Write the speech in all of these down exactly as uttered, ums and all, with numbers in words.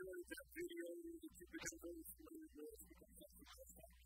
enjoyed that video that you've become very familiar with because that's the best time.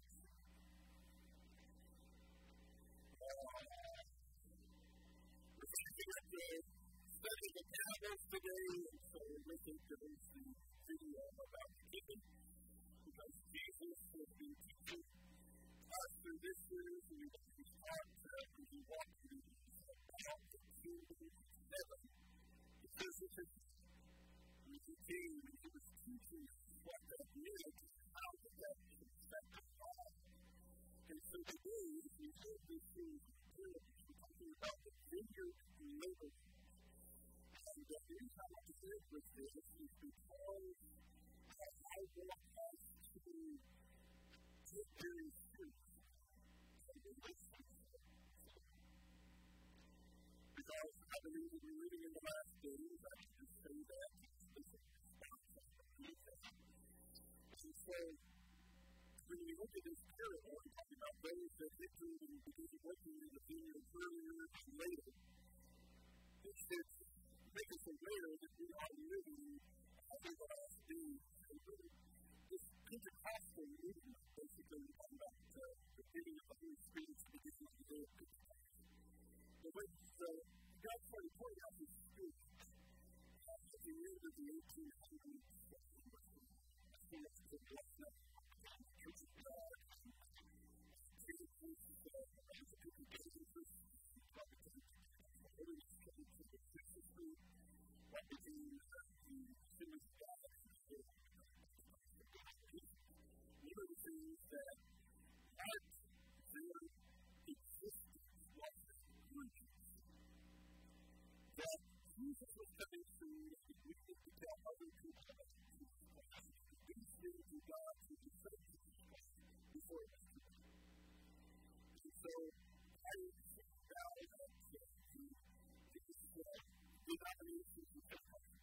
We're looking at the study of the parables today, and so we're listening to this video about the giving because Jesus has been teaching us through this series, and we've been taught when he walked through about the kingdom of heaven. Because this is when he came and he was teaching us what that meant and how that that affect God. And so today, as we heard this series of parables, we're talking about the vineyard labor. And the reason I want to share with this is because I want us to get very serious and listen. Because I believe that we're living in the last days, I can just say that it's a responsibility. And so, when we look at this parable, we're talking about those that entered and began working in the vineyard earlier and later. It should make us aware that we are living in the last days. This Pentecostal movement, basically, we're talking about uh, the giving of the Holy Spirit to the beginning of the day of Pentecost. But when the God started pouring out His Spirit at the end of the eighteen hundreds, I think it's the last night, the Church of God, created this different businesses, probably the earliest church of the Christian group, what became the Assembly of God. One of the things that marked their existence was religious. That Jesus was coming through and we need to tell other people about Jesus Christ. These things of God to the same Jesus Christ before it was true. And so I think now that these denominations and Pentecostals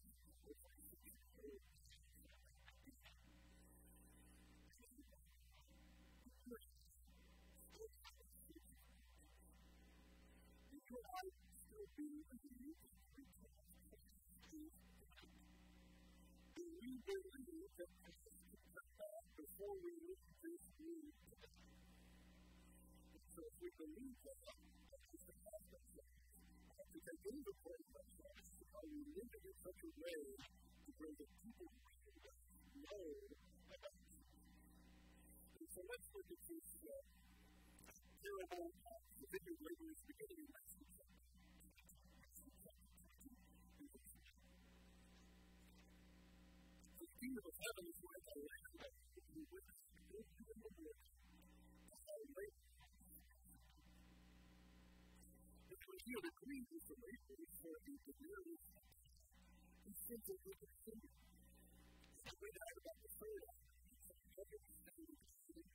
you and I still be in the new country. Do we believe that Christ can come back before we leave this new country? So if we believe that, that is the concept of it. To take into the point of Christ, are we living in such a way to bring the people who know about Jesus? And so let's look at this uh, parable of the vineyard laborers beginning in Matthew chapter two. The kingdom of heaven is like a land that you witness into the Lord of our labor. If we hear the green with the laborers for the vineyard, it's simply with the vineyard. And we heard about the third act, every single city.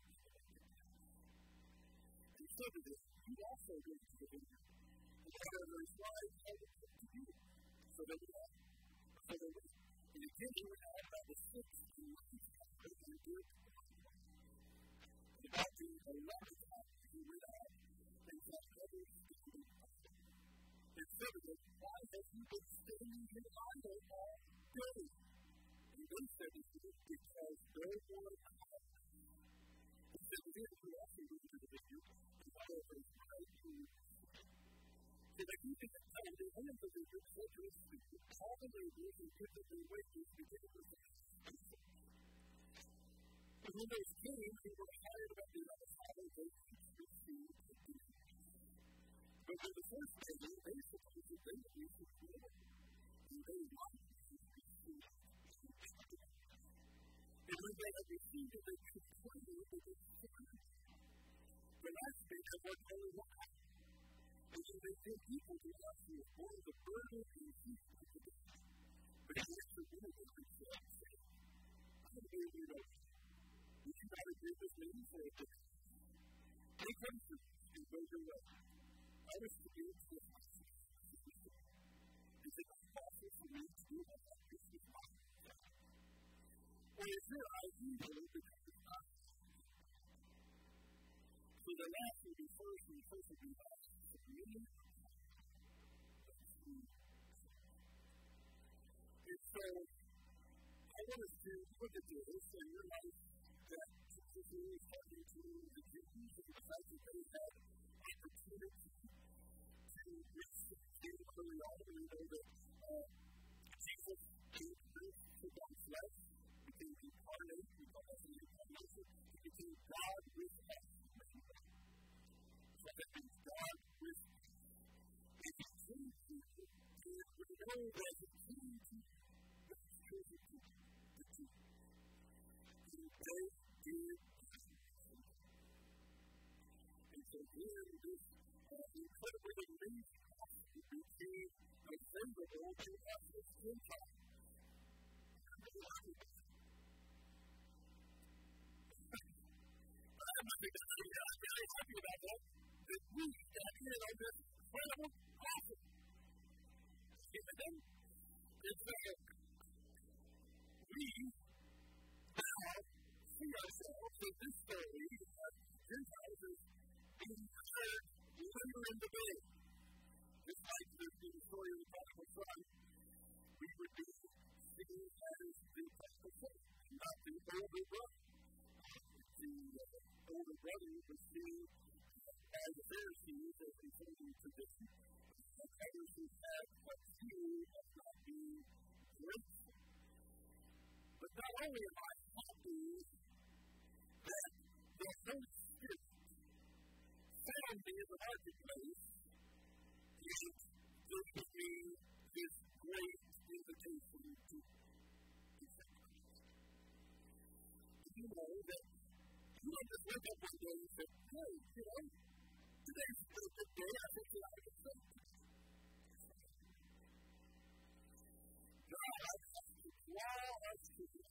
And so to this, you also go to the vineyard. And whatever is right, I will put to you. So that we have, so that we, and again, you would have about the sixth and ninth chapter of the good. And about the eleventh chapter, you would have things like others to do. And so to this, why have you been standing here idle all day? And they said to you, because no one comes. He said, then you also go to the vineyard. However, right here, so that you can tell the hands of the vineyard, so to speak, all the laborers and give them their wages, beginning with the faithful. And when those came, they were hired about the other side, they each received a dinner. But when the first came, they supposed that they would receive more. And they likewise received a dinner. And when they had received it, they complained that they served. The last day they worked only one hour. And so they did equal to us who were born the burden and heat of the day. But he answered one of them and said, I don't know you know. You should not agree with me for a day. Take them to and go your way. I was to be to the house of Jesus. He said, it's possible for me to do what that is with my life. Well, if you're I do know because it's not. So the last will be first, and the first will be last. So communion. And so, I want us to look at this and realize that Jesus is talking to the Jews and the fact that they had opportunity to receive him early on. We know that uh, Jesus came to one flesh, became incarnate, we call that the incarnation. He became God with us. So that means God with us. And he came to you, and we know that he came to you. And they did. And so then this uh, incredibly amazing gospel became available to us as Gentiles. I'm very happy about that, that we got in on this incredible gospel. Amen? It's like we now see ourselves in this story as Gentiles as being prepared later in the day. Just like the, the story of the prodigal son, we would be seen as the prodigal son, not the older brother. The uh, older brother was seen as the Pharisees as a holy tradition, and others who had what few of not being grateful. But not only am I happy that the Holy Spirit found me in the marketplace, yet gave me this great invitation to accept Christ. Do you know that you don't just wake up one day and say, hey, you know, today's a good day, I think that I can accept Christ. God has to draw us to Him.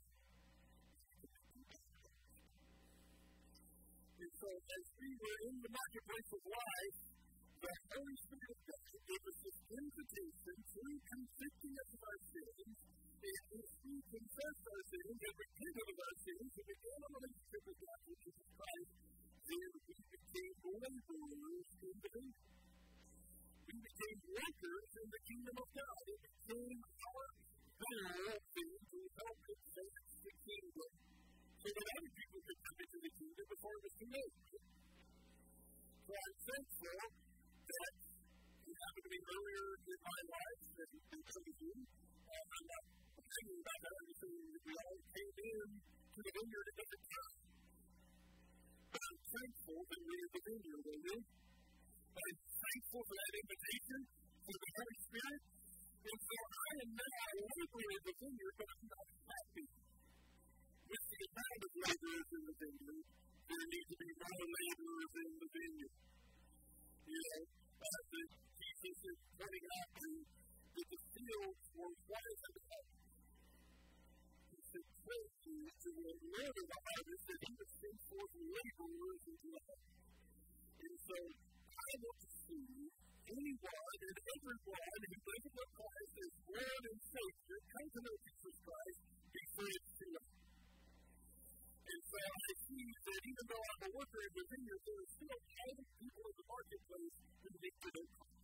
And so, as we were in the marketplace of life, the Holy Spirit of God gave us this invitation through convicting us of our sins, and as we confess our sins and repented of our sins and began a relationship with God through Jesus Christ, then we became laborers in the kingdom. We became workers in the kingdom of God. It became our goal to help advance the kingdom, so that other people could come into the kingdom before it was too late. So I'm thankful that it happened to be earlier in my life than some of you. Um, I'm not thinking about that. I'm saying that we all came in to the vineyard at different times. But I'm thankful that we're in the vineyard, amen? I'm thankful for that invitation, for the Holy Spirit. And so I am now a laborer in the vineyard, but I'm not happy with the amount of laborers in the vineyard. There need to be more laborers in the vineyard. You know, uh, the, Jesus is pointing out to, that the fields were white and hot. He said, pray you to the Lord of the harvest that He would send forth laborers into the harvest. And so I want to see anyone and everyone who doesn't know Christ as Lord and Savior come to know Jesus Christ before it's too late. And so I see that even though I'm a worker in the vineyard, there are still other people in the marketplace who need to know Christ.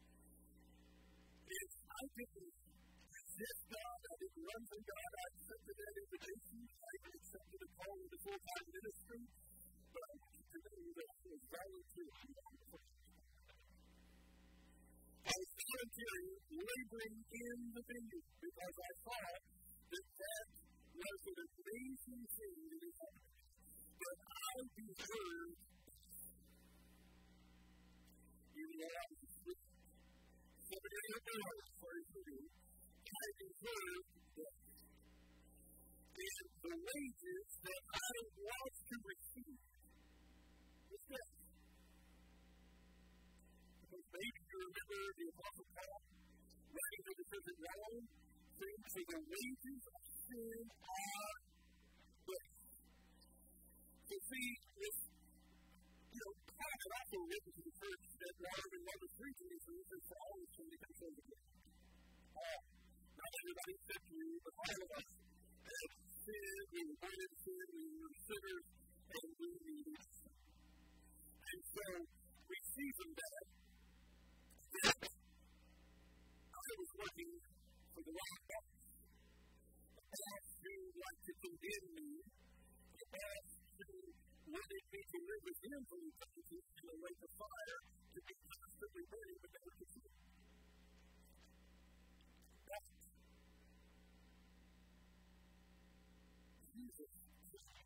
And I didn't resist God, I didn't run from God, I accepted that invitation, I accepted a call into full-time ministry, but I want you to know that I was volunteering on the first. I was volunteering, laboring in the vineyard, because I thought that that was an amazing thing that is happening. That I deserved, even though I was with seventy years old, sorry for me, I deserved death. And the wages that I was to receive was death. Because maybe you remember the Apostle Paul writing to the church in Rome, saying, for the wages of sin are death. So see, this, you know, Paul had also written to the church that Rome in Romans three twenty-three says, for all is sin becomes sin again. All. Not everybody except you, but all of us have sinned, we were born in sin, we were sinners, and we needed sin. And so, we see from that, that I was working for the wrong boss. The boss who like to condemn me, the boss who wanted me to live with him for eternity in a lake of fire, to be constantly burning but never consumed. But Jesus said,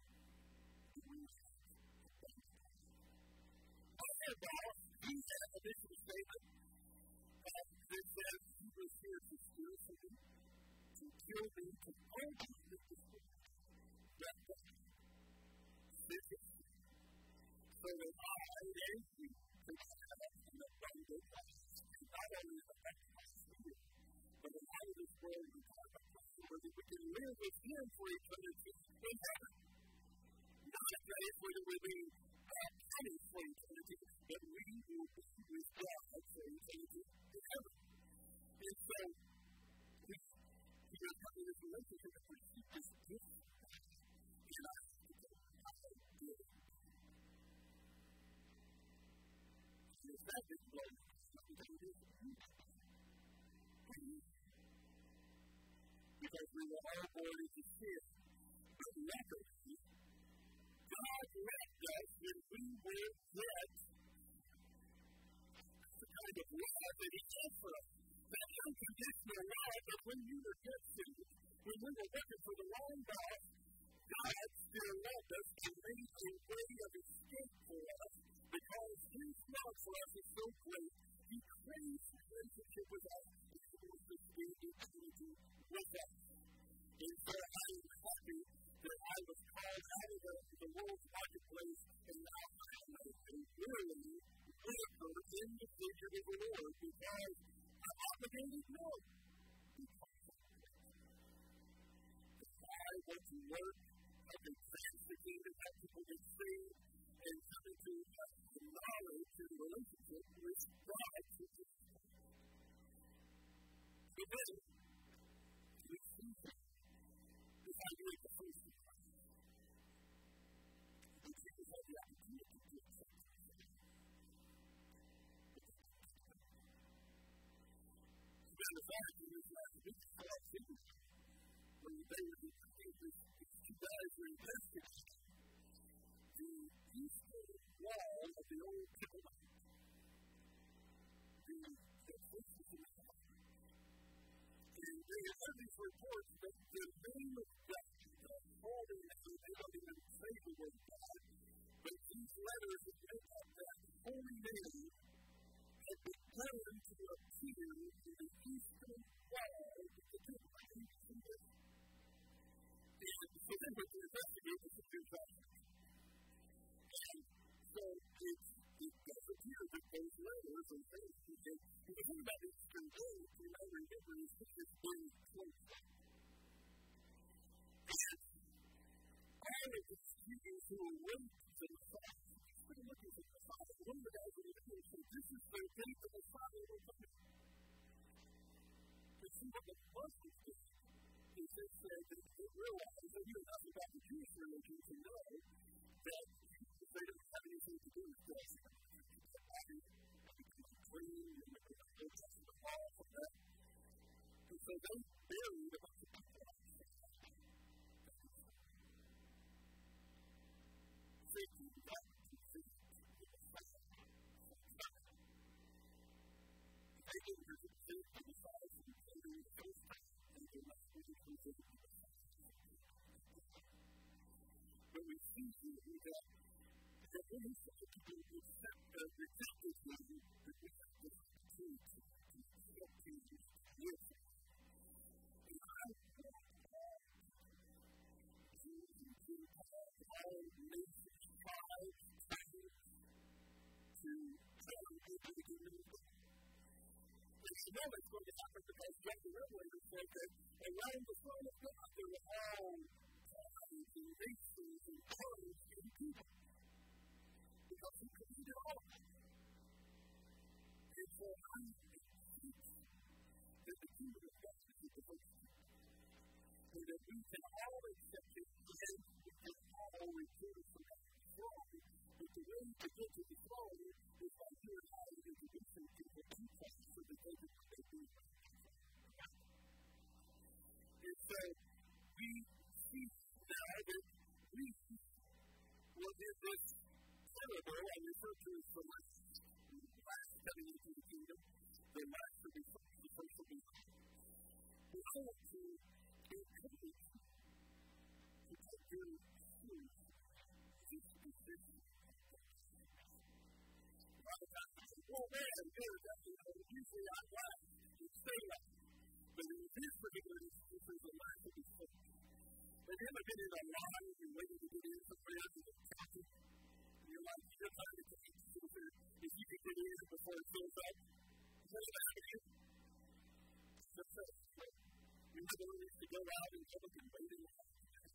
our boss, he had a mission statement that says he was here to steal from me, to kill me, to ultimately destroy me. That was physics. So that I and you could have an abundant life, and not only an abundant life here, but in all of this world we talk about, where we can live with him for eternity in heaven. Not a place where there will be pennies for eternity, but we will be with God for eternity in heaven. And so, we are coming to this relationship that we keep this gift in our identity. And if that is blown, something is because we were all born into sin, but luckily, God left us when we were dead. That's the kind of love that He has for us. That unconditional love that when you were dead sinners, when we were working for the wrong God, God still loved us and made a way of escape for us because His love for us is so great. He craves a relationship with us and He wants to spend eternity with us. And so I am happy that I was called out of the, the world's marketplace, and now I am a really worker in the figure of the Lord because I'm obligated no. Because I want to work, I can advance the kingdom, help people get saved, and come into uh, the knowledge and relationship with God. But then, we see that this idea of the first of Christ. And Jesus had the opportunity to do something. As a matter of fact, in this last week, I was thinking, when they were these, these two guys were investigating the eastern wall of the old temple mount. The, the places in the temple. And they had these reports that the name of God, the holy name, they don't even say the word God, but these letters that make up that holy name had begun to appear in the eastern wall of the temple. I think you see this. And so they went to investigate the situation. And so it's, it does appear that those letters are things that they, if you think about the eastern wall, you know, remember, is that it's been closed up. And all of the students who were waiting for the Messiah, they were looking for the Messiah. One of the guys in the field said, this is the day the Messiah will come in. But see what the Muslims did is they said that they realized that you enough about the Jewish religion to know that they don't have anything to do with this. The body becomes clean, and they don't go to the law from that. And so they buried a bunch of people. Safety was out to see the Messiah. They didn't have to see the Messiah from the first time. They did not really consider the Messiah. But we see here that that when he said to be rejected him, that we have this opportunity to accept him with him. And I want all Jews and Gentiles, all nations, tribes, tongues, to come into the kingdom of God. And I know that's going to happen because John the Revelator said that around the throne of God there were all tribes and nations and tongues and people. Because He created all of them. And so I think that the kingdom of God is the first thing. And that we can all accept it and we can all return from that throne. But the way to get to the throne is by you and I introducing people to Christ so that they can do what they do. And so we see that we will do this parable I refer to as the last, last coming into the kingdom. The last will be first, the first will be last. We want to encourage you to take your food this position. A lot of times we say, well, man, good, that's, you know, usually I'm last. You say that. But in this particular instance, there's a last will be first. Have you ever been in a line and you're waiting to get in somewhere else and it's counting? And you're like, you're trying to take if you can get in before it fills up. Is that what happened to you? That's it. You have the willingness to go out and public and wait in line.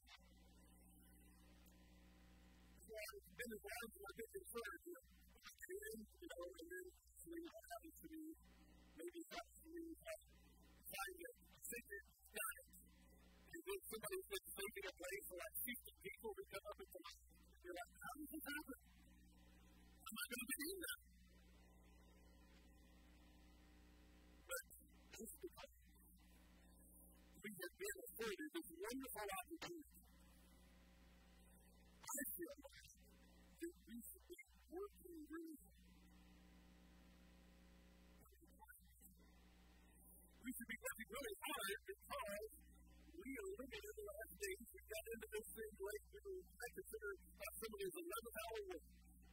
So I've been as long as I've been concerned, you know, I get in, you know, and then something happens to me, maybe it's not for me, I find a secret diet. And then somebody's been taking a place for like fifty people who come up and come up. And you're like, how does this happen? I'm not going to get in there. But this is the point. We have been afforded this wonderful opportunity. I feel like that we should be working really hard. We should be working really hard because we are living in the last days. We got into this thing late. We were, I consider uh, some of these eleventh hour work.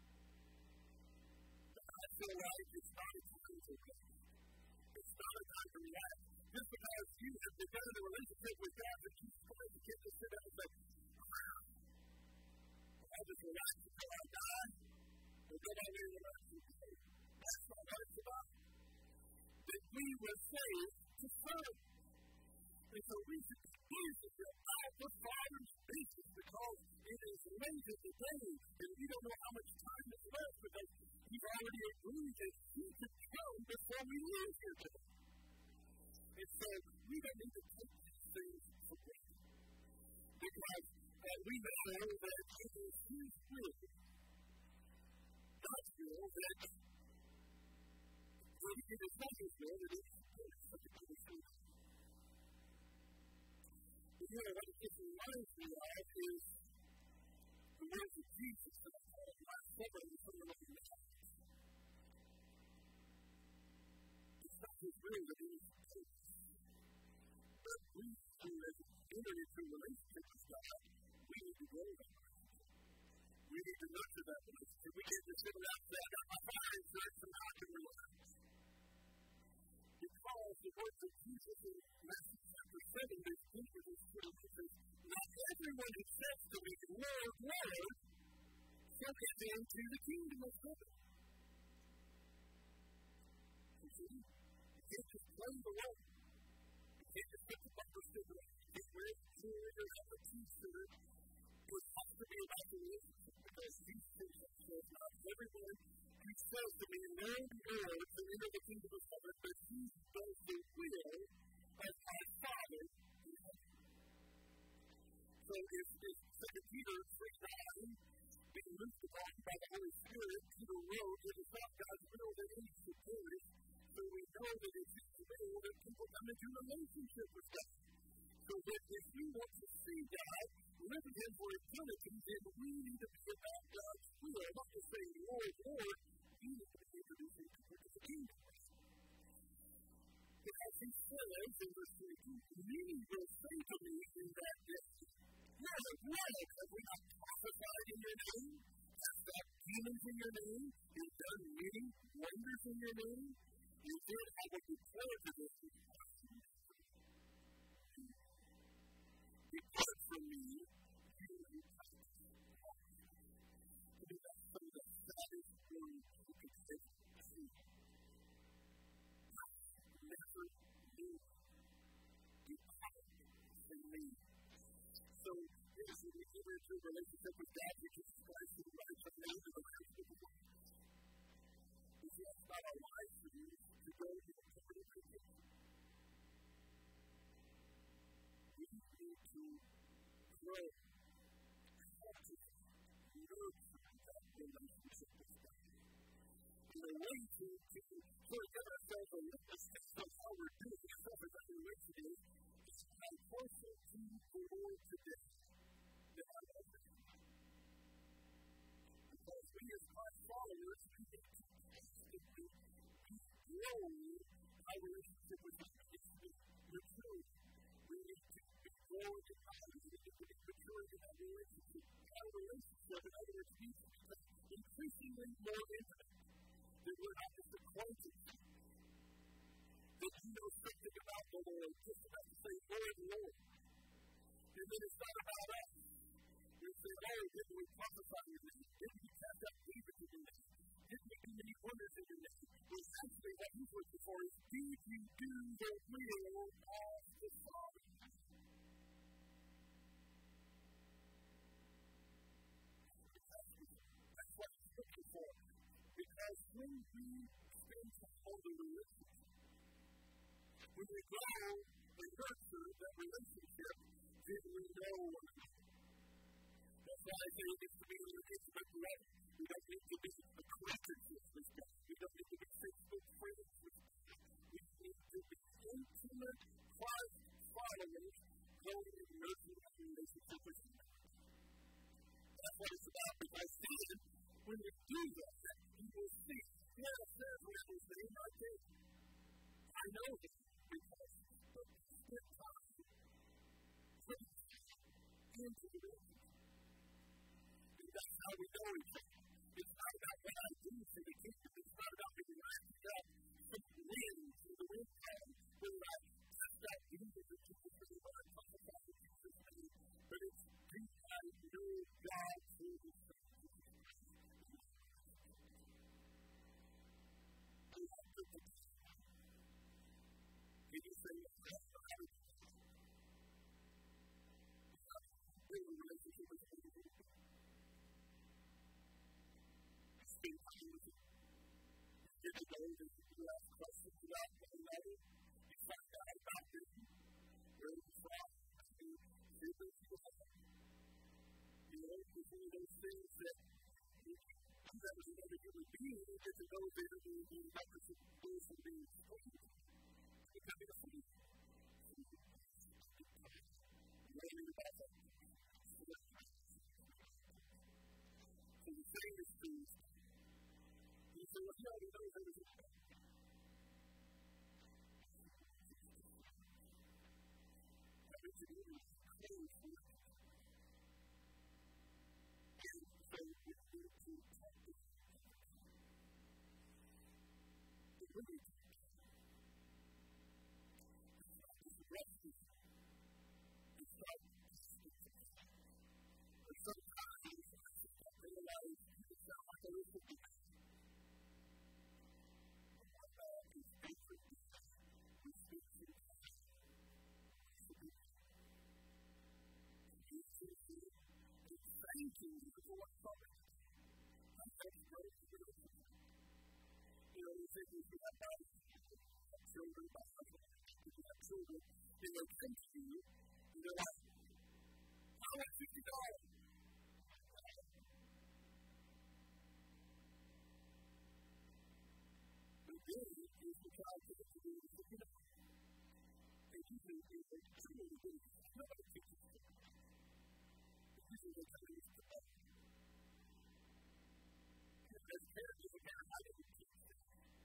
But I feel like it's not a time to relax. It's not a time to relax. Just because you have begun a relationship with God that you supposed to get to sit down and say, wow, I'll just relax until I die. Or go my way and relax until I die. That's not what it's about. That we were saved to serve. And so we should be busy about the Father's business because it is late in the day and we don't know how much time is left because He's already agreed that He could come before we leave here today. And so we don't need to take these things for granted because uh, we know that it is His will, God's will, that it is not His will, that it is something to do. You know, what it reminds me of is the words of Jesus that I called last summer in some of the messages. It's not His will that He is faithful. But we who have entered into a relationship with God, we need to grow that relationship. We need to nurture that relationship. We can't just sit around and say, I got my fire insurance and now I can relax. Because the words of Jesus in Matthew chapter seven, there's deeper than sort of says, not everyone who says to me, Lord, Lord, shall enter into the kingdom of heaven. You see, you can't just play the role. You can't just put the bumper sticker on. You can't wear a jewelry or have a t-shirt. It has to be about the relationship because these things says, not everyone who says to me, Lord, Lord, shall enter the kingdom of heaven, but he does the will of my Father in heaven. So if, if Second Peter three nine, being moved upon by the Holy Spirit, Peter wrote, it is not God's will that any should perish, so we know that it's His will that people come into relationship with God. So that if we want to see God, live in Him for eternity, then we need to be about God's will, not to say, Lord, Lord, we need to be introducing people to the kingdom. Because He says in verse twenty-two, many will say to me in that day, Lord, Lord, have we not prophesied in your name? Cast out demons in your name? You've done many wonders in your name? You did have a declare to this. Depart from me, you who practice lawlessness. I think that's some of the saddest words you could say to me. Never knew. Depart from me. So, yes, when we enter into a relationship with God, we just Christ to the right from now to the relationship with God. You see, that's not our life to do, to go to the covenant with Him. We need to grow, cultivate, nurture that relationship with God. And the way to, to sort of get ourselves a litmus test of how we're doing this self-evaluation is, is to come closer to the Lord today than we as Christ followers, we need to constantly be growing our relationship with God. It needs to be matured. We need to be growing in knowledge. We need to be maturing in our relationship. Our relationship, in other words, needs to become increasingly more intimate. That we're not just acquainted. That you know something about the Lord, just about to say, Lord, Lord. And then it's not about us. We say, oh, didn't we prophesy in your name? Didn't we cast out demons in your name? Didn't we do many wonders in your name? Well, actually, what he's looking for is, did you do the will of the Father? That's what he's looking for. Because when we spend time on the relationship, when we grow and nurture that relationship, then we know one another. That's why I say it needs to be an intimate level. We don't need to be acquaintances with God. We don't need to be Facebook friends with God. We need to be intimate Christ followers growing and nurturing our relationship with God. That's what it's about, because then, when we do that, you will see, yes, there's Randall's name right there. I know him because he spent time putting into the relationship. And that's how we know each other. It's not about what I do for the kingdom. It's not about being raised up from the wind, from the wind comes, when I cast out demons and people for the Lord, talk about the Jesus name. But it's do I know God through the Son? Can you say, I don't know how to do that? It's not a relationship with the Lord. Spend time with Him. You get to know that you ask questions about one another. You find out about them. Where they're from. You feel that you have. You know, it's one of those things that you do that with another human being. You get to know that you're going to be not just a person being explained. It's becoming a food. Learning about that. So the same is true. You say, well, he already knows everything about it. I bet you need to close for it. And so we need to talk to him. It really is. It's not just a rescue. It's not just a rescue. But sometimes I just don't realize it sounds like a list of things. Thank you for what's coming. I thank you for it. You know, you think if you have bodies, you have children, if you have children, and they come to you, and they're like, I want fifty dollars. The day is the child to get to do with fifty dollars. And you think if they truly do, nobody teaches them. Usually they come to use the best. And as parents, as a parent, I didn't teach them.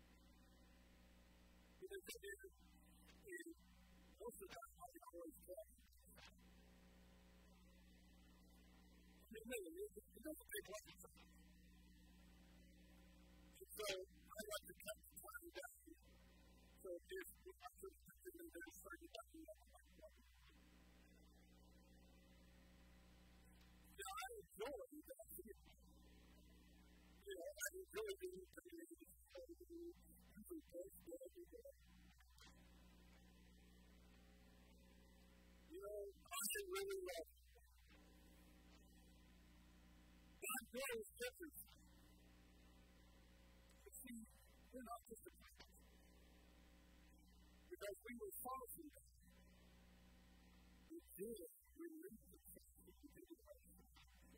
Because they did, and most of the time, I didn't always tell them. I mean, really, it, it doesn't take much of time. And so, I like to cut the time down. So, if I'm sure something in there is thirty bucks a month, I'm like, I enjoy that feeling. You know, I enjoy being committed to the usually post every day. You know, I really love it. God knows everything. But see, we're not just a people. Because we were far from God. We did remember the things that we did in our life.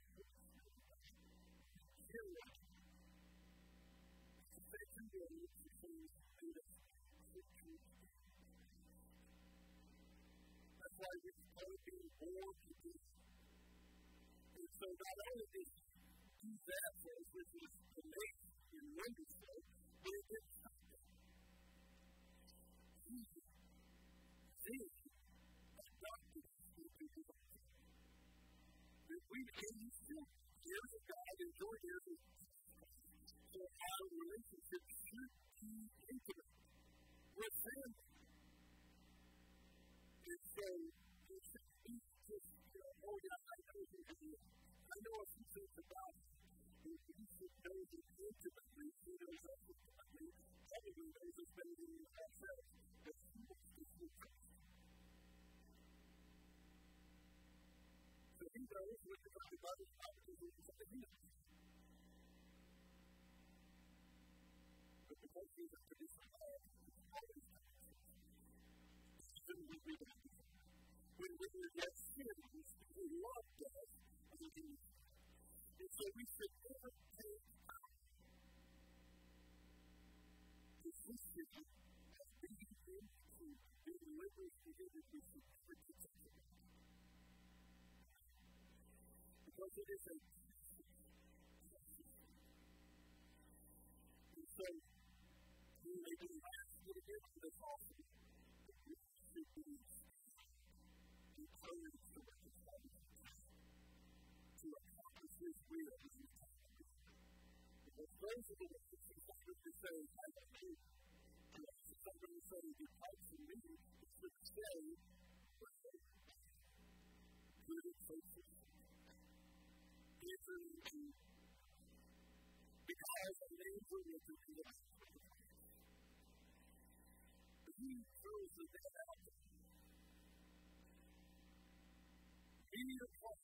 That's why we are being born to do. And so not only is do that for us, which was amazing and wonderful, but it didn't stop there. He then adopted us into his own. We've been used to years of God, enjoy years of so our relationship should be intimate with family. And so it should be just, you know, oh yeah, I know who he is. I know a few things about him. And you should know him intimately. He knows us intimately. Probably knows us better than we ourselves. But he wants to see us. So he knows what the Bible opportunity is to him. But the most things that produce our lives is always time. Even when we don't do it. When we were yet sinners, he loved us and he did. And so we should never take our position as being into being liberally committed. We should never take it. Because it is a and so we may be asked to get into this also, but we should be encouraged to reconcile to accomplish his will in the time of God. Because those are the ones who started to say, I don't know, and since I'm going to say, depart from me, it's to say, good and faithful. Enter into, because a name for which is in the Bible. But he throws the dead out there. We need a part.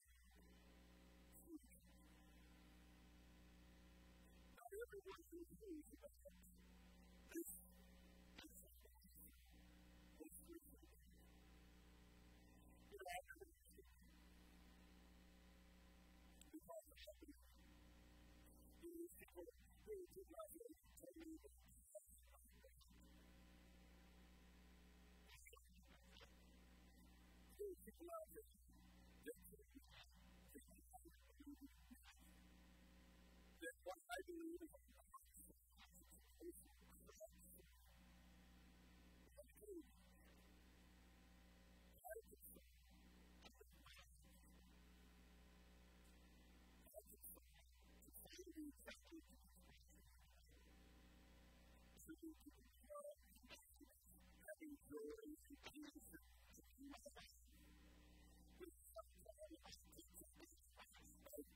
Not everyone who knows about this. This is what's crucial. But I never understood. Because of happening. These people who did not know tell me that there are people out there that think that what I believe is on the heart is having joy and peace in my life. With some time, I think that this is my life.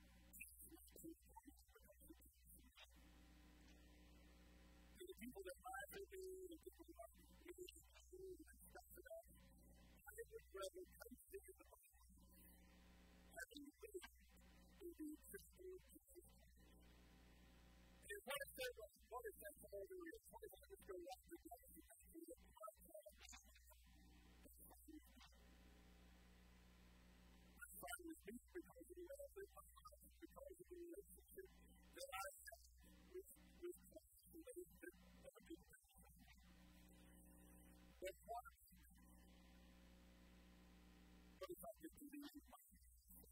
And the people that lie for me, the people that are really cool and stuff like that, I would rather come to the Bible. Having faith in the Christian Jesus. And what is that? What is that? What is that? What is that? Let's go back to God. I'm fine with me because of the way I live my life, because of the relationship that I have with with Christ, the way that other people have. But what what if I get to the end of my life?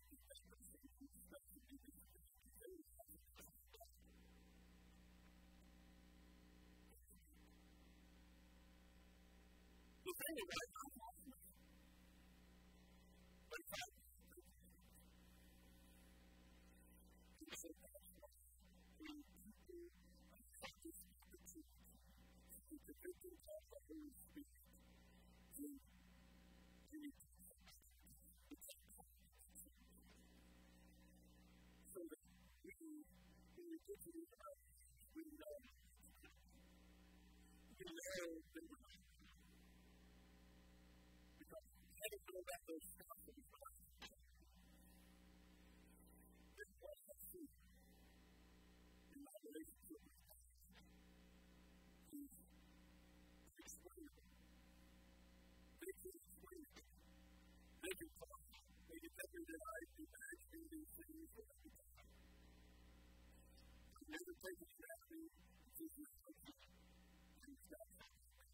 The thing is, I don't want to. But if I it's a passion when people have this opportunity to the victims of the Holy Spirit, then you need to it's a passion. So that we, when we get to the end, we know we know that we're not. I don't know about those stuff in my life. But what I see in my relationship with God is explainable. They can explain it. They can talk. They can tell me that I do actually these things for every time. I've never taken it out of me. This is something and it's not something.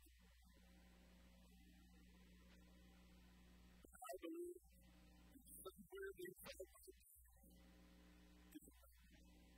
I believe somewhere they try to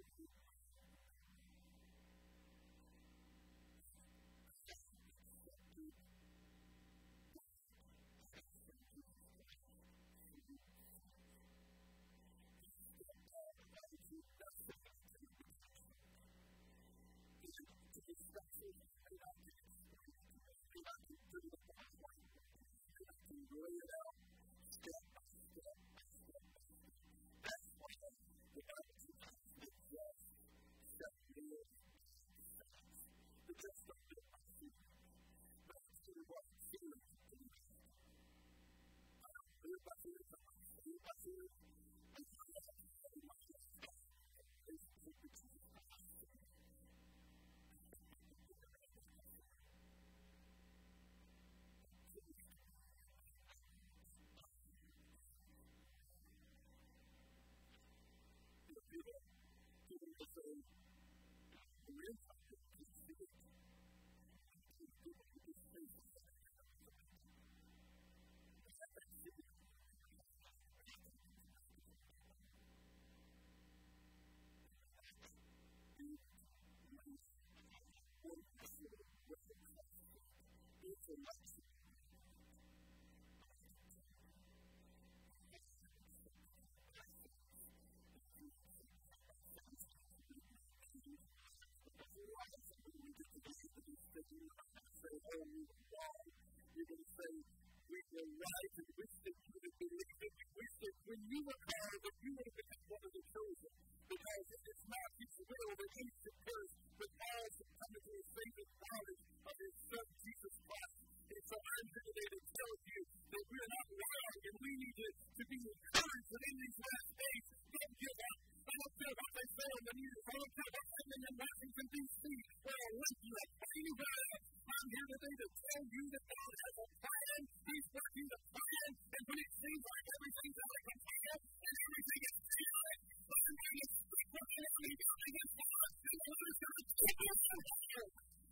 You're going to say, we were right and wish that you would have believed it. We wish that when you were called, that you would have become one of the chosen. Because it's not His will that any should perish, but all should come into the saving knowledge of His Son, Jesus Christ. And so I'm here today to tell you that we're not wrong and we need to, to be encouraged that in these last days, don't give up. I don't care what they say on the news. I don't care what's happening in Washington, D C or Olympia or anywhere else. I'm here today to tell you that God has a plan. He's working the plan. And when it seems like everything's out of control and everything is chaotic, I'm going to speak what the enemy is doing against God. And the Lord is going to keep us from here.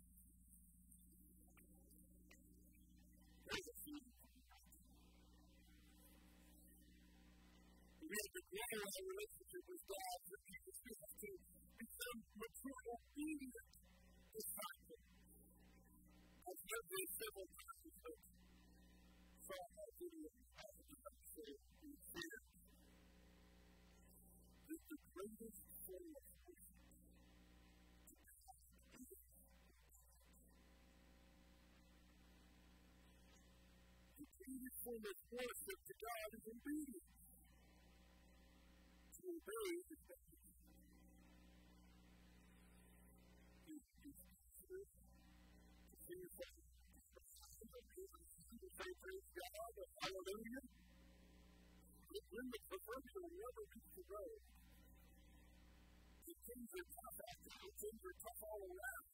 Praise the Lord. We have to grow our relationship with God so Jesus has to become mature, obedient disciples. I've heard this several times, but saw my video of the episode in fear. That the greatest form of worship to God is the greatest form of worship to God is obedience. To obey is better. Praise God, hallelujah. But when the proverbial rubber meets the road, the things are tough out there, the things are tough all around.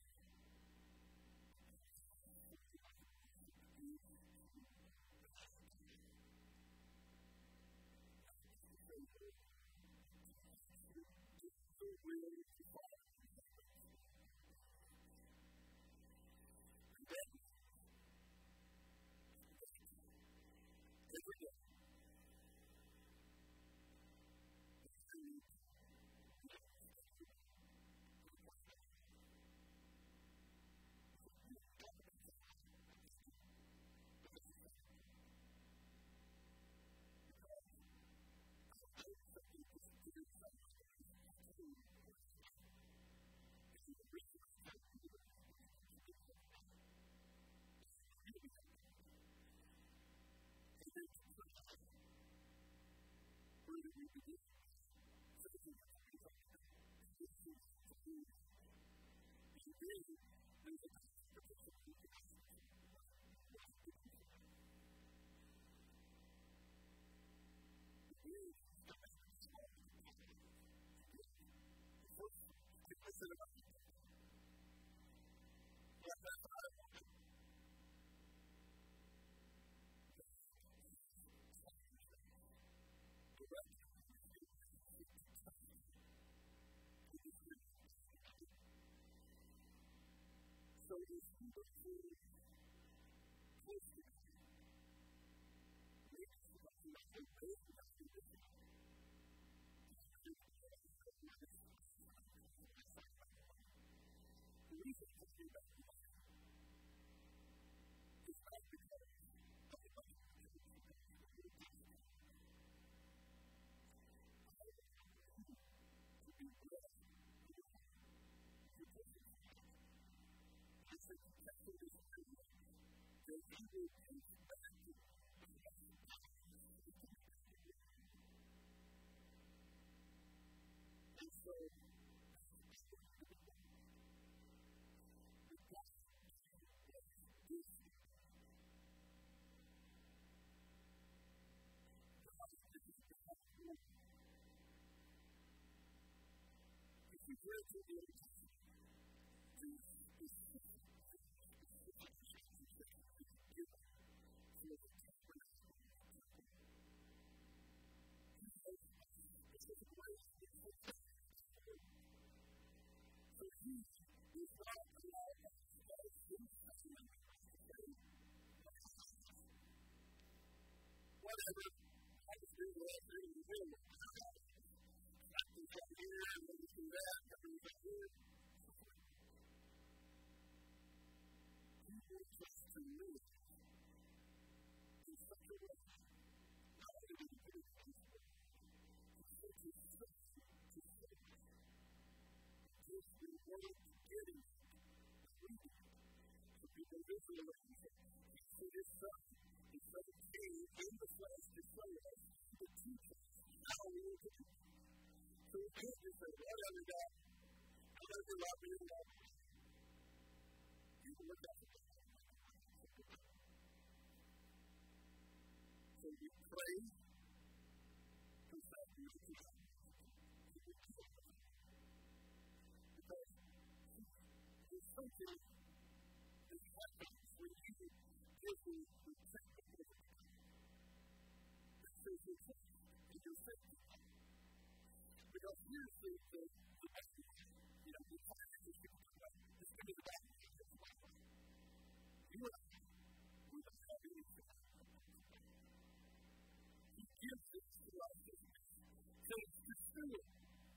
So it is wonderful close to God. Maybe it's about the way of the The reason I'm talking about the Bible is not because of the Bible. To be blessed, to testify. It's a contextual discipline that he will take back to the and so, if you go to the Old Testament, the specific instructions that you can give for the tabernacle, he has specific ways to get the tabernacle. So he is not allowed to start his testament to say, whatever, I just do what I do in the world. I can come here and then do that, and then do here. He wants us to live in such a way, not only to be good at things, but to to serve, to serve, just be willing to get in and read it. So people visualize it. He said his son, his son came in the flesh to show us, to teach us how we will do it. So we can't just say, whatever, God, whatever, love me, love me. You can look at it. So you pray, confess, and look at it. Because there's something that happens when you give me the technical that says you're safe and you're safe. Because here's the, the, the best thing, you know, the time that you're talking about, it's going to be the best thing that's about it. You and I, we don't have any faith. He gives it to us, so it's to do it.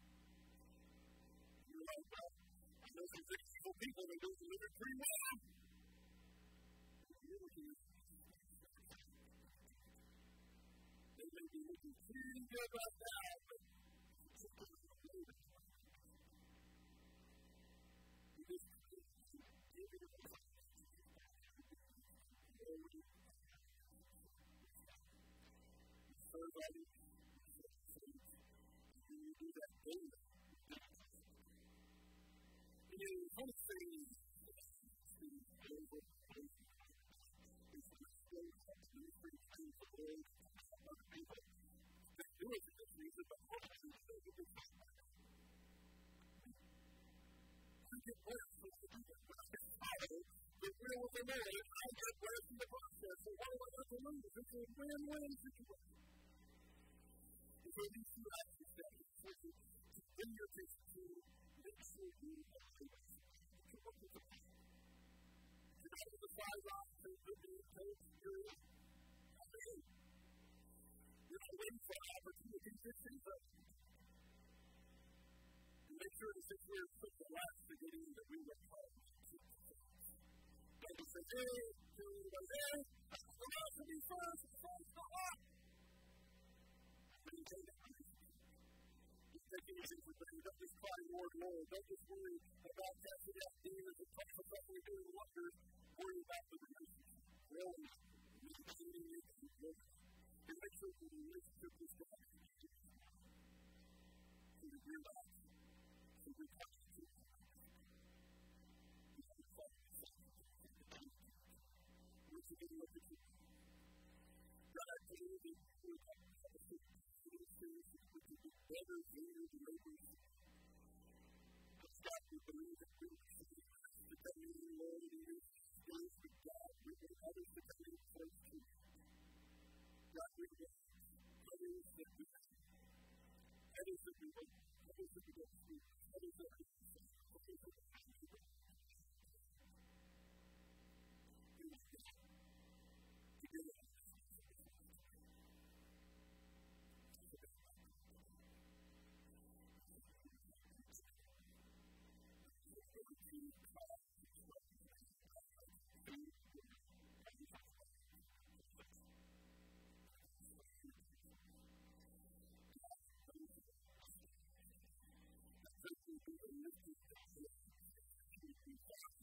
You're like, well, I know some very evil people that don't deliver pretty well. You're looking at they may be looking pretty good right now, but Everybody, you do that daily. And you know, one thing is to over is to explain how to do things to the world and other people. They do it for this reason, but what I do is they do it for that. I get blessed with the people, but I get tired. But real with the Lord, and I get blessed in the process. So what do I have to lose? It's a win-win situation. So these two actions that you take to bring your kids to make sure you are able to work with the people. You're not with the sidelines and you're being told you're not there. You're not waiting for an opportunity to get things up. And make sure that since we're such a last beginning that we were called to don't just say, hey, to everybody, hey, I'm about to be first, first, go up. Maintain that relationship. Just take it easy for things. Don't just cry, Lord, Lord. Don't just worry about casting out demons and talking about what we're doing wonders. Worry about the relationship. Growing, maintaining it, and growing. And make sure the relationship is God. So we realize, so we touch it too. We have to fight it. Once again, look at you. God, I tell you that we're talking about the city. We can be better leaders and laborers. But God, we believe that we will see the coming in the Lord and your space with God. We want others to come in close to you. God, we want others that we have. Others that we want. Others that we want to see. Others that we want to see. Others that we want to see. We want to see. Together. and lifted the head to God.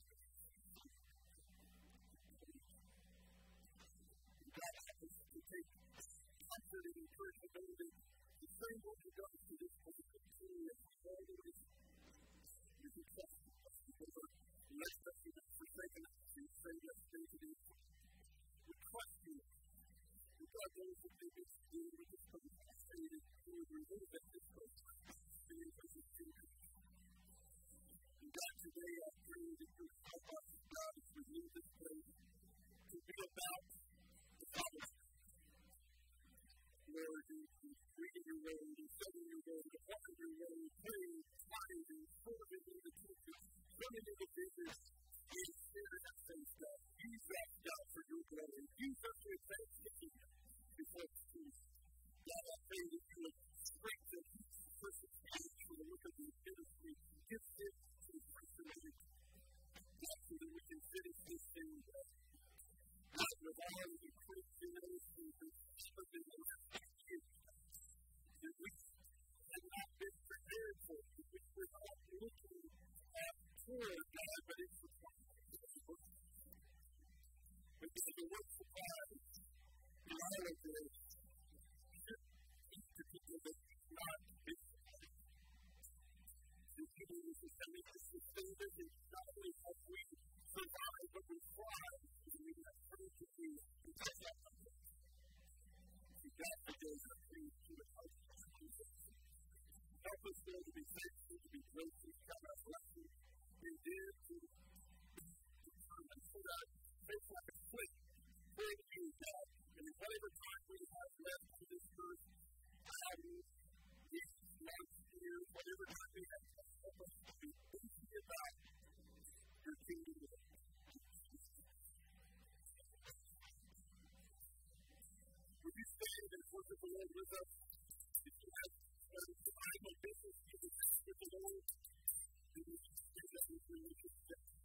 God help us to take comfort and encouragement knowing that the same work He does to this point will continue all the way you can trust us because our left us and not forsaken us and saved us day to day. We trust You. And God knows that they get to do with this kind of state and you would remove that difficult sin as a sinner. And God, today I pray that You would help us, God, as we leave this place to be about the Father's Lord, and reading Your word, and studying Your word, and walking Your word, and praying, tithing, and serving in the churches, serving in the business, and sharing that faith, God. Use that, God, for Your glory. Use us to advance the kingdom before the truth. God, I pray that You would strengthen each person's faith for the work of the ministry. Give it to the person of it. God, so that we can finish this thing, God. God, with all of the Christian ministries and something that we have that we had not been prepared for, that we were not looking at toward God, but it's the point of the work. Because the work supplies in all of this should be to people that do not be supplied. The people who sustain us, sustain us, and not only have we survived, but we thrive, and we have prayed to You because of that. God forgives our sins to the heart of Jesus. Help us, Lord, to be faithful, to be grateful, to have our blessings, and dare to determine so that faith like a flint toward You, God. And in whatever time we have left to this earth, God, these months, years, whatever time we have, help us to be thinking about Your kingdom. Would You stand and worship the Lord with us? If you have a Bible business, you can with the Lord. And we can do that with religious steps.